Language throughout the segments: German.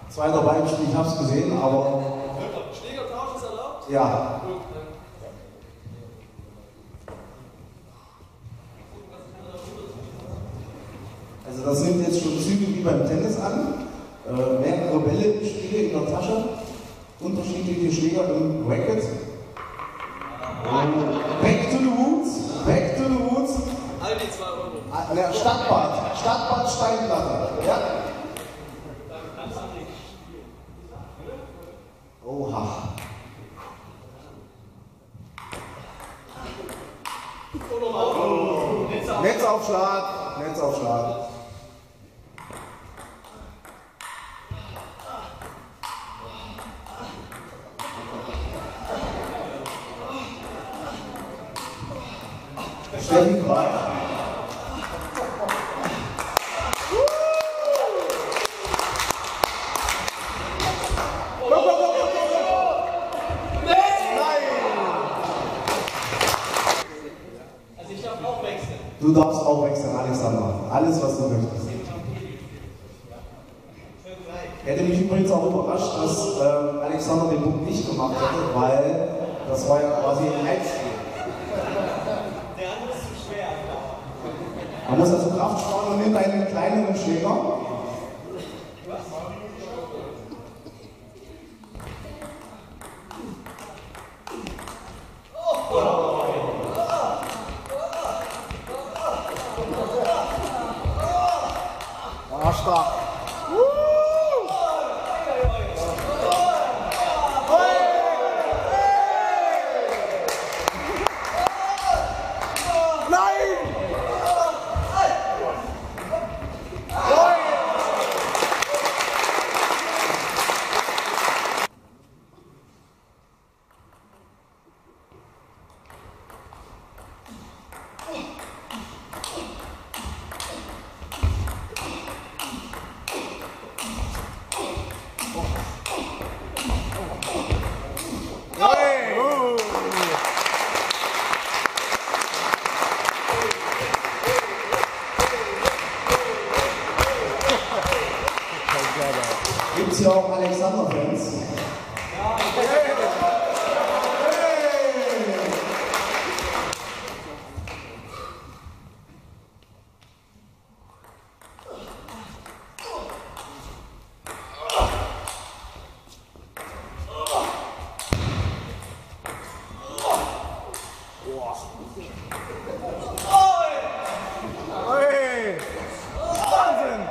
Zweiter Beinspiel, ich hab's gesehen, aber... Schlägertausch ist erlaubt? Ja. Also das nimmt jetzt schon Züge wie beim Tennis an. Mehrere Bälle im Spiel in der Tasche, unterschiedliche Schläger im Racket. Back to the woods, back to the woods. All die 2 Euro. Ne, Stadtbad Steinplatte. Ja. Oha. Netzaufschlag. Steffi Greif. Also ich darf auch wechseln. Du darfst auch wechseln, Alexander. Alles, was du möchtest. Hätte mich übrigens auch überrascht, dass Alexander den Punkt nicht gemacht hätte, weil das war ja quasi ein Heimspiel. Der andere ist zu schwer. Man muss also Kraft sparen und nimmt einen kleineren Schläger. Ah, stark. Gibt es hier auch Alexander-Fans? Ja. Wahnsinn!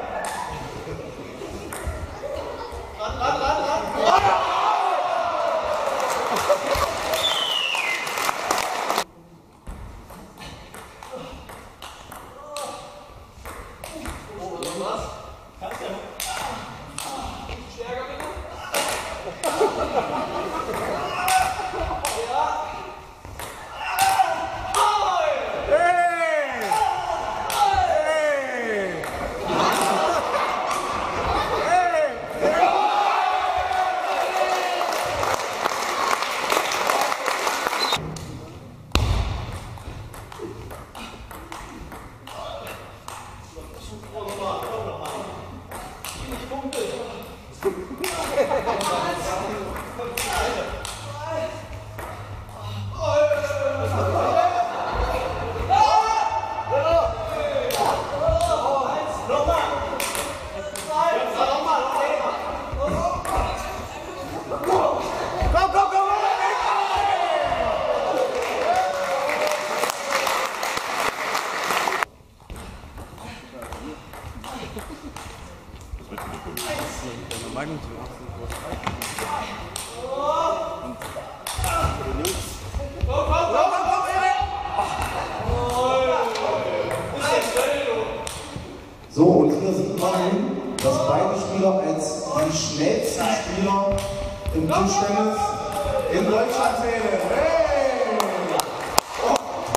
So, und hier sieht man, dass beide Spieler als die schnellsten Spieler im Tischtennis in Deutschland zählen. Hey! Oh.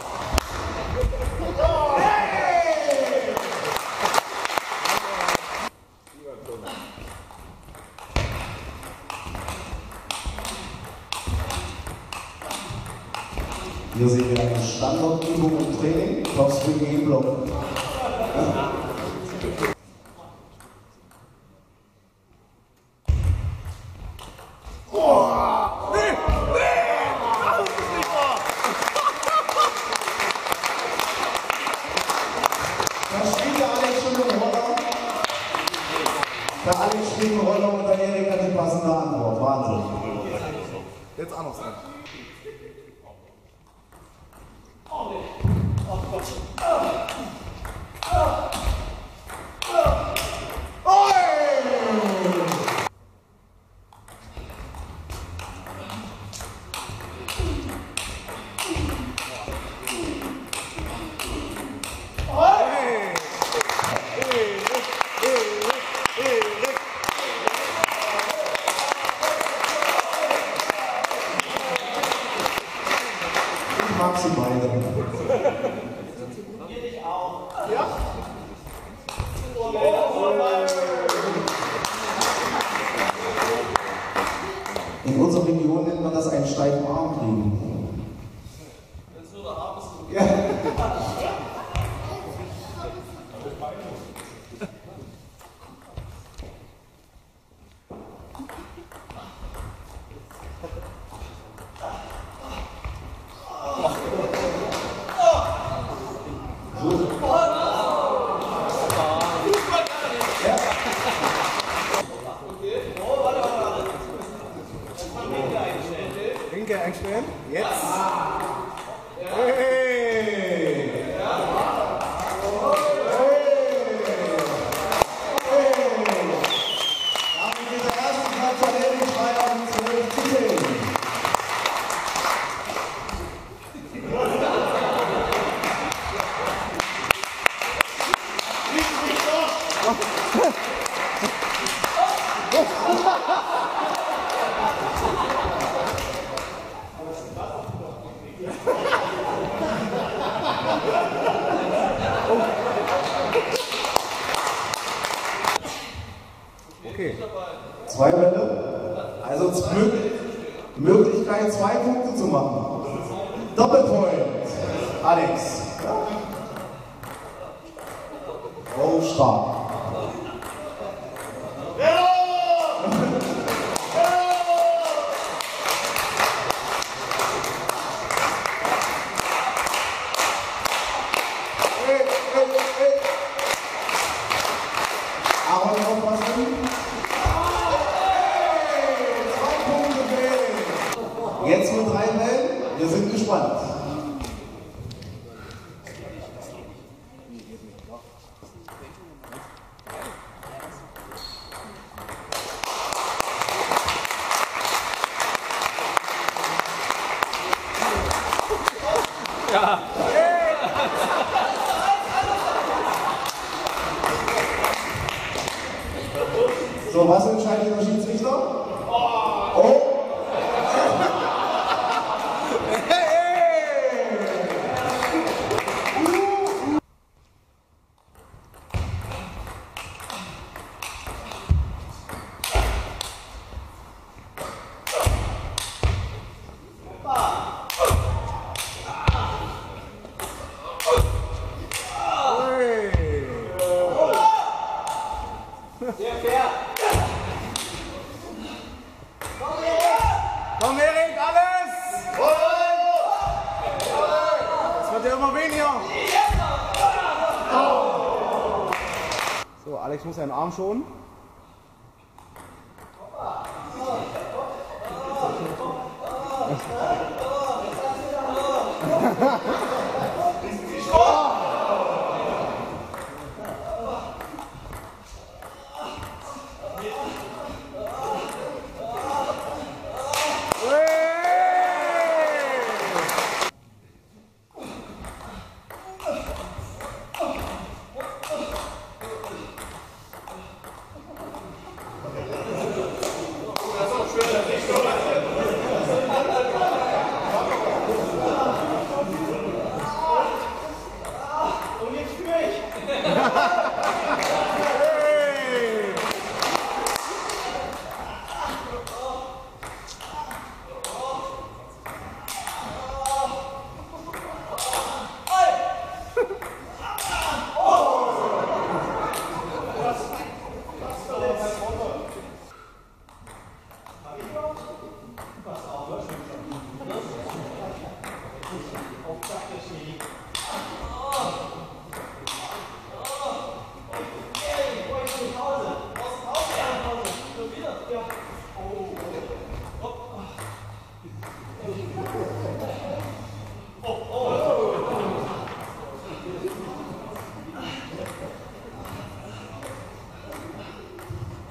Hey! Hier sehen wir eine Standardübung im Training, Topspin gegen Block. Der Alex spielt eine Rolle und der Erik hat die passende Antwort. Wahnsinn. Jetzt auch noch sein. Ich mag sie beide. In unserer Region nennt man das einen steifen Arm kriegen. Wenn es nur der Arm ist, Ja. Linke einstellen. Jetzt. Hey! Damit geht der erste Platz an Erik Schreier mit 12 Titeln. Okay. 2 Bälle, also Möglichkeit 2 Punkte zu machen. Doppelpoint, Alex. Oh, stark. Aber aufpassen. Hey, 2 Punkte fehlen. Jetzt mit 3 Bällen. Wir sind gespannt. So, was entscheidet der Schiedsrichter? Oh! sehr fair. Komm Erik, alles! Es wird ja immer weniger. So, Alex muss seinen Arm schonen.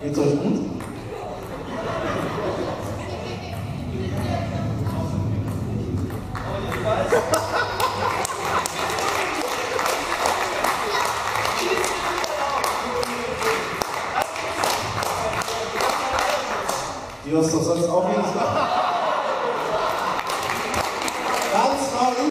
Geht's euch gut? Die hast doch sonst auch jedes Mal. Ganz mal.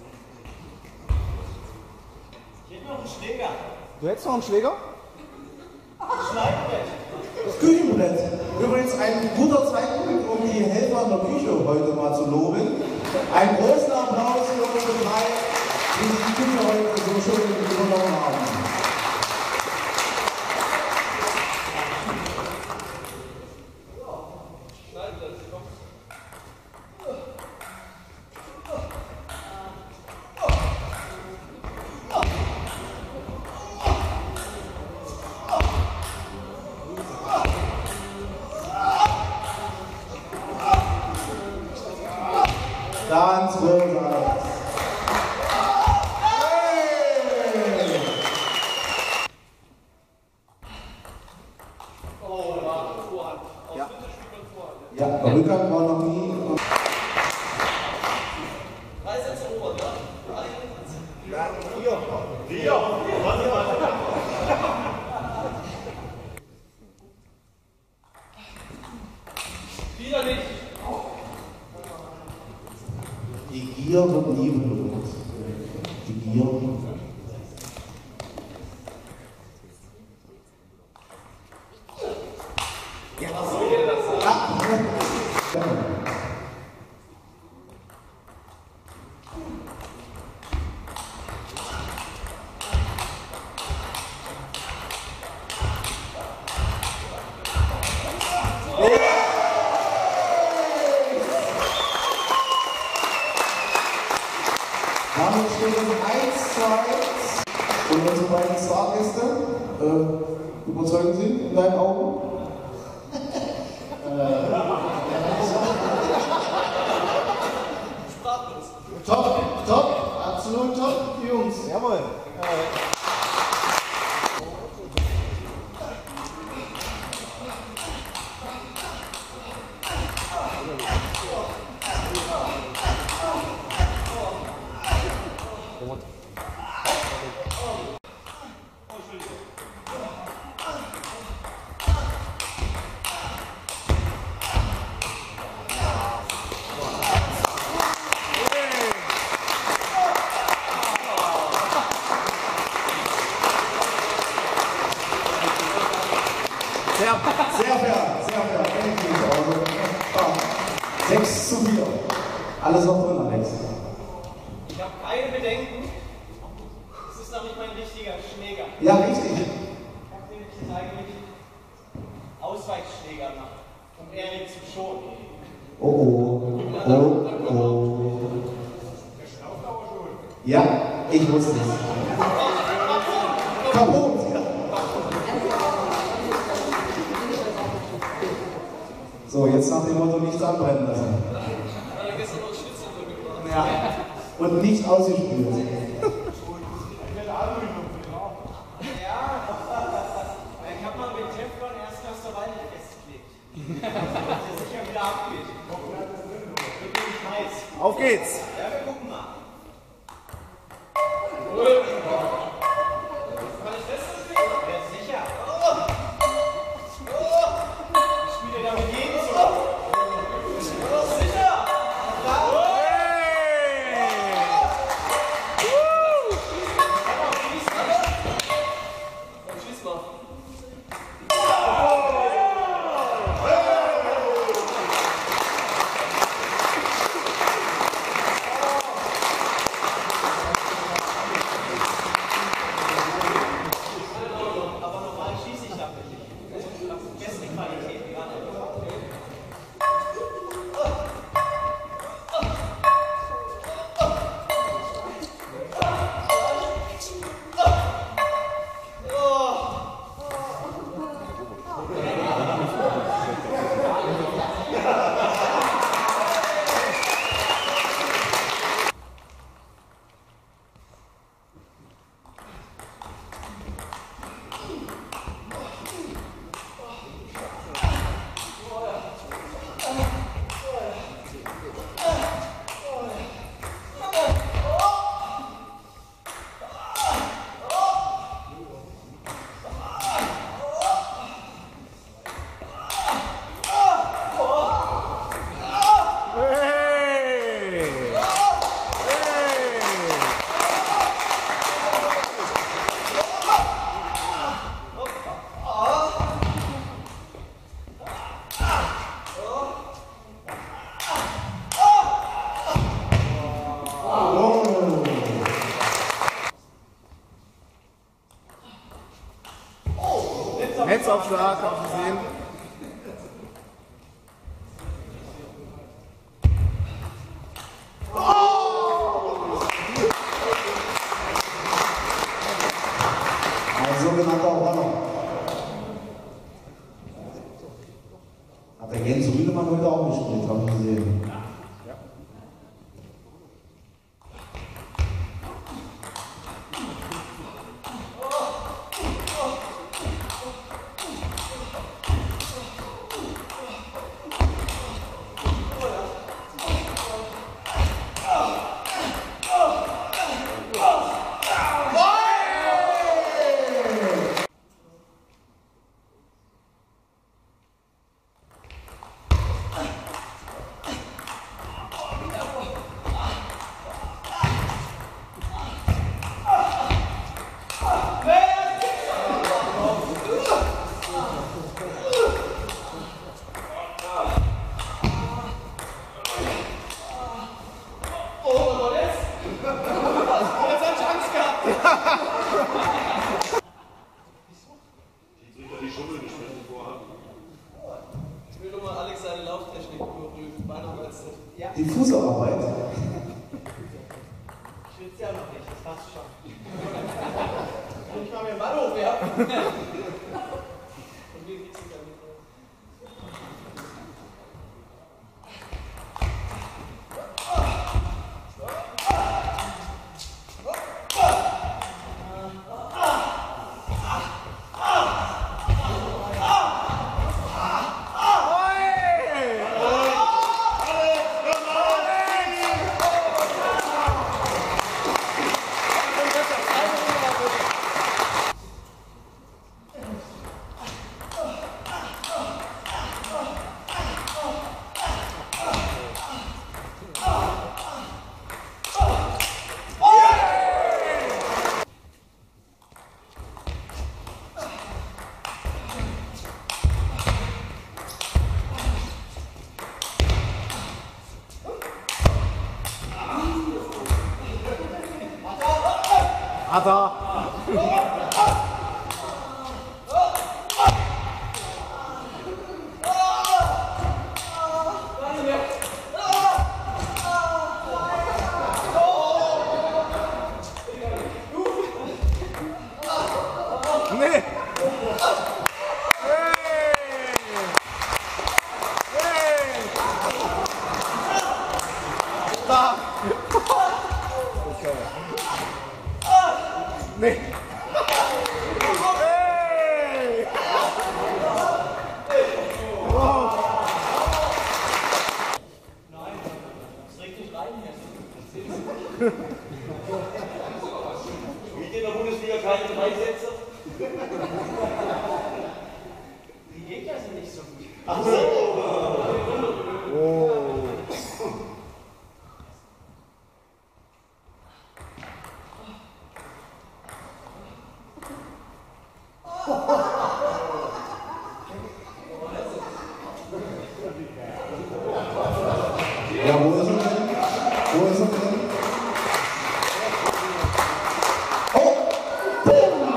Ich hätte noch einen Schläger. Du hättest noch einen Schläger? Schneidbrett. Das Küchenbrett. Übrigens ein guter Zeitpunkt, um die Helfer in der Küche heute mal zu loben. Einen großen Applaus für unsere drei, die die Küche heute so schön übernommen haben. Ganz großartig. Hey! Oh, Vorhand. Ja. Ja, der Rückgang war noch nie. 3 Sätze Ober, ja? Wieder nicht. Die Gier wird nie belohnt. Die Gier. Ja, was soll ich das sagen? Damit steht es 1:1. Und unsere beiden Stargäste, überzeugen Sie in deinen Augen? Sprachlos. Top, top, absolut top, Jungs. Jawohl. Sehr fair, sehr fair. Also, 6:4. Alles noch drin, Alex. Ich habe keine Bedenken. Es ist noch nicht mein richtiger Schläger. Ja, richtig. Ich habe nämlich jetzt eigentlich Ausweichschläger gemacht, um Erik zu schonen. Oh oh. Oh oh. Ja, ich wusste es. Kaputt. So, jetzt nach dem Motto nichts anbrennen lassen. Weil er gestern noch Schnitzel drin gemacht. Ja. Und nicht ausgespült. Ja, ich habe mal mit Teflon erst aus der Wand festgelegt. Dass er sicher wieder abgeht. Wird nämlich heiß. Auf geht's. Ja, wir gucken mal. Kann ich das spielen? Ja, sicher. Ich spiele da mit jedem so. Sicher! Schieß mal. Aber normal schieße ich damit nicht. Ich habe beste Qualität. Gar nicht. Netzaufschlag, habe ich gesehen. Ein sogenannter Runner. Hat der Jens Rüdemann heute auch gespielt, habe ich gesehen. Die Fußarbeit. Ich schwitze ja noch nicht, das passt schon. Kann ich mal mir den Ball hochwerfen? Und wie geht's damit? Hat er. Nee. Da. Nee. Hey. Wow. Nein, es regt nicht rein hier. Wie in der Bundesliga keine 3 Sätze? Die Gegner sind nicht so gut. Ach so! Oh. Ja, wo ist er denn? Wo ist er denn? Oh! Boom!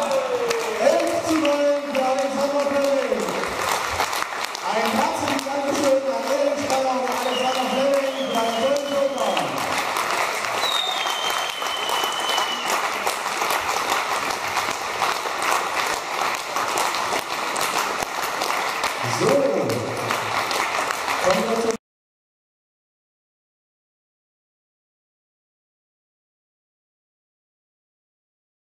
11:9 für Alexander Fleming. Ein herzliches Dankeschön an Erik Steiner und Alexander Fleming beim Köln-Joker. So.